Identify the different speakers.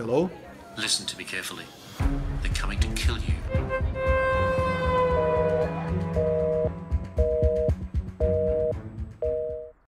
Speaker 1: Hello?
Speaker 2: Listen to me carefully. They're coming to kill